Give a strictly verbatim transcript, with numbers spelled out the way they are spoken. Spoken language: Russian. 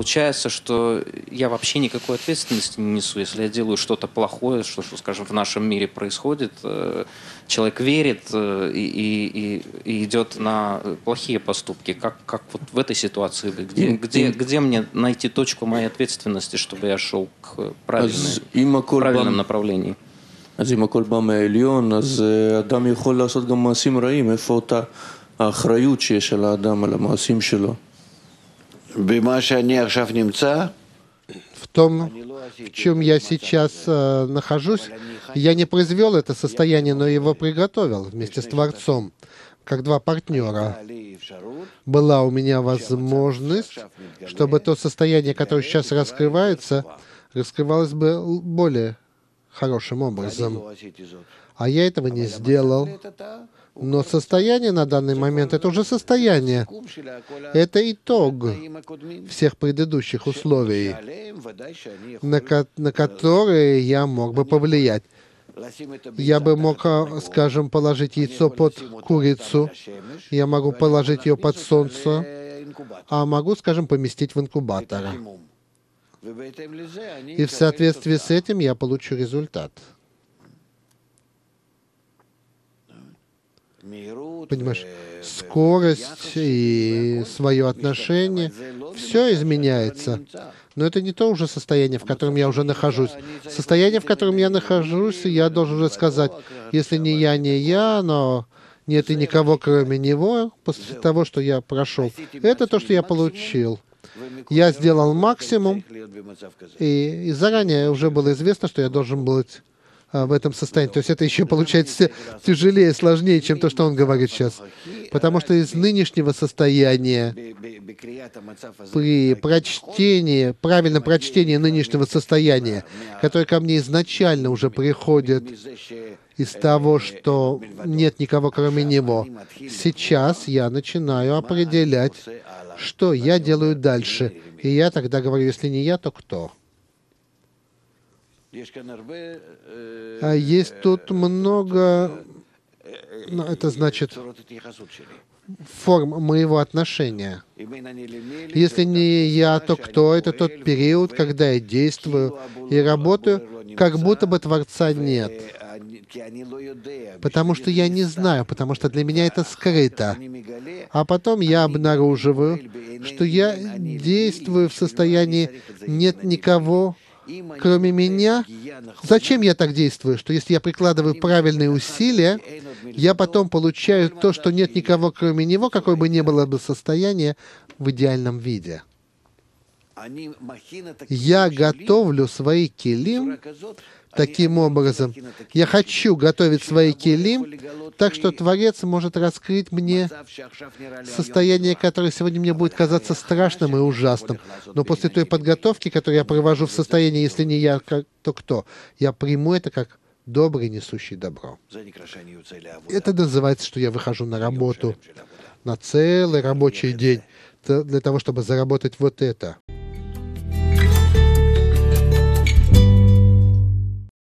получается, что я вообще никакой ответственности не несу, если я делаю что-то плохое, что, что скажем, в нашем мире происходит. Человек верит и, и, и идет на плохие поступки. Как, как вот в этой ситуации, где, где, где мне найти точку моей ответственности, чтобы я шел к правильному направлению? אז אם הכל בא מהעליון, אז אדם יכול לעשות גם מעשים רעים. איפה אותה האחריות שיש על האדם, על המעשים שלו? במה שאני עכשיו נמצא? В том, в чем я сейчас э, нахожусь, я не произвел это состояние, но его приготовил вместе с Творцом, как два партнера. Была у меня возможность, чтобы то состояние, которое сейчас раскрывается, раскрывалось бы более хорошим образом. А я этого не сделал. Но состояние на данный момент — это уже состояние. Это итог всех предыдущих условий, на, ко на которые я мог бы повлиять. Я бы мог, скажем, положить яйцо под курицу, я могу положить ее под солнце, а могу, скажем, поместить в инкубатор. И в соответствии с этим я получу результат. Понимаешь, скорость и свое отношение, все изменяется. Но это не то уже состояние, в котором я уже нахожусь. Состояние, в котором я нахожусь, я должен уже сказать, если не я, не я, но нет и никого, кроме него, после того, что я прошел. Это то, что я получил. Я сделал максимум, и, и заранее уже было известно, что я должен быть в этом состоянии. То есть это еще получается тяжелее, сложнее, чем то, что он говорит сейчас. Потому что из нынешнего состояния, при прочтении, правильном прочтении нынешнего состояния, которое ко мне изначально уже приходит из того, что нет никого, кроме него, сейчас я начинаю определять, что я делаю дальше. И я тогда говорю, если не я, то кто? А есть тут много, ну, это значит, форм моего отношения. Если не я, то кто? Это тот период, когда я действую и работаю, как будто бы Творца нет. Потому что я не знаю, потому что для меня это скрыто. А потом я обнаруживаю, что я действую в состоянии «нет никого, кроме меня». Зачем я так действую? Что если я прикладываю правильные усилия, я потом получаю то, что нет никого, кроме него, какое бы ни было бы состояние, в идеальном виде. Я готовлю свои килим таким образом. Я хочу готовить свои килим так, что Творец может раскрыть мне состояние, которое сегодня мне будет казаться страшным и ужасным. Но после той подготовки, которую я провожу в состоянии, если не я, то кто? Я приму это как добрый, несущий добро. Это называется, что я выхожу на работу, на целый рабочий день, для того, чтобы заработать вот это.